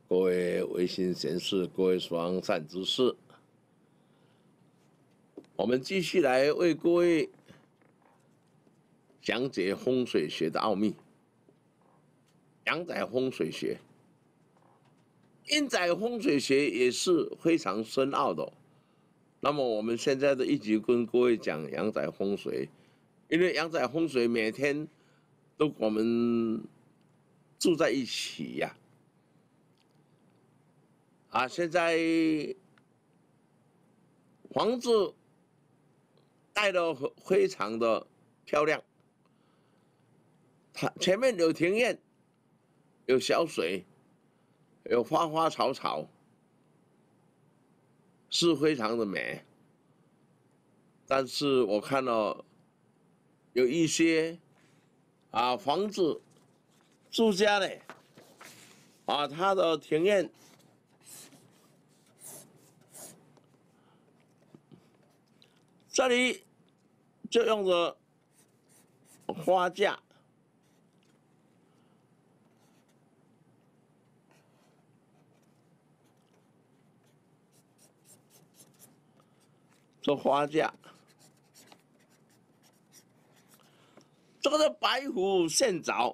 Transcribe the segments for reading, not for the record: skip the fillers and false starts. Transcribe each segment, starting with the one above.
各位维新贤士，各位双善之士，我们继续来为各位讲解风水学的奥秘。阳宅风水学、阴宅风水学也是非常深奥的。那么我们现在的一集跟各位讲阳宅风水，因为阳宅风水每天都我们住在一起呀。现在房子盖得非常的漂亮，它前面有庭院，有小水，有花花草草，是非常的美。但是我看到有一些房子住家呢，它的庭院这里就用着花架，这花架，这个是白虎现凿，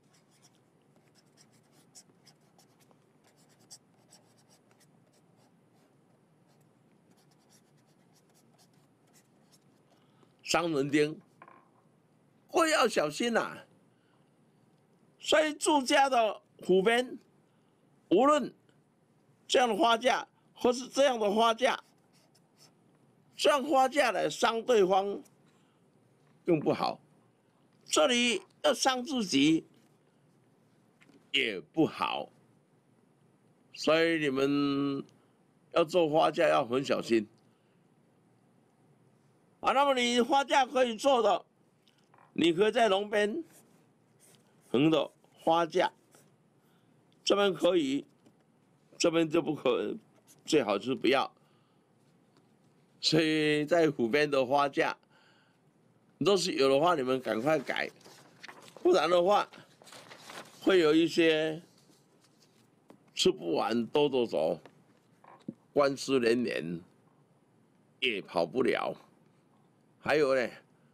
三轮钉，各位要小心呐。所以住家的湖边，无论这样的花架或是这样的花架，这样花架来伤对方更不好，这里要伤自己也不好。所以你们要做花架要很小心。那么你花架可以做的，你可以在笼边横的花架，这边可以，这边就不可，最好是不要。所以在湖边的花架，若是有的话，你们赶快改，不然的话，会有一些吃不完兜着走，官司连连，也跑不了。还有呢，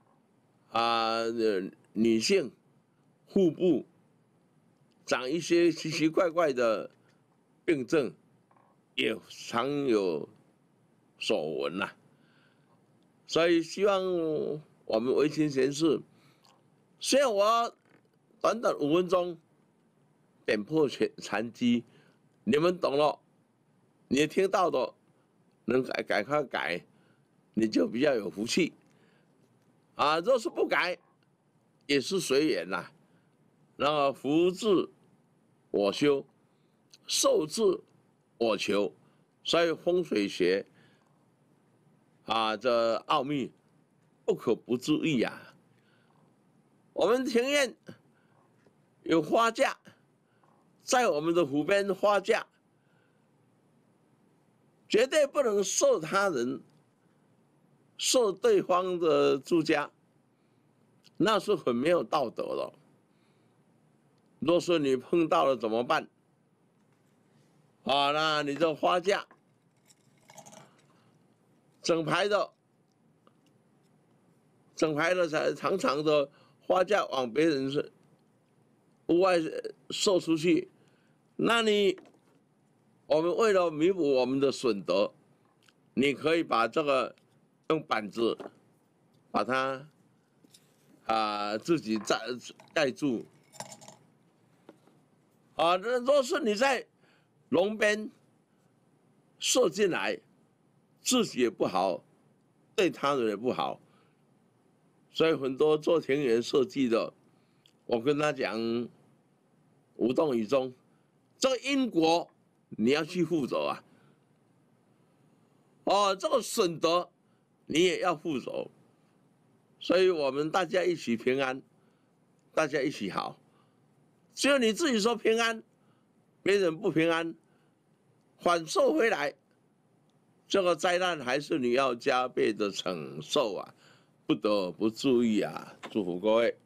女性腹部长一些奇奇怪怪的病症，也常有所闻呐。所以希望我们维新贤士，虽然我短短5分钟点破残机，你们懂了，你听到的能改快改，你就比较有福气。若是不改，也是随缘呐。那么福至我修，寿至我求，所以风水学这奥秘不可不注意呀。我们庭院有花架，在我们的湖边花架，绝对不能受他人。受对方的住家，那是很没有道德的。若是你碰到了怎么办？那你这花架，整排的长长的花架往别人屋外售出去，那我们为了弥补我们的损德，你可以把这个用板子把它自己盖住。若是你在笼边射进来，自己也不好，对他人也不好。所以很多做庭园设计的，我跟他讲，无动于衷，这个因果你要去负责啊。这个损德你也要负责。所以我们大家一起平安，大家一起好。只有你自己说平安，别人不平安，反受回来，这个灾难还是你要加倍的承受啊，不得不注意啊！祝福各位。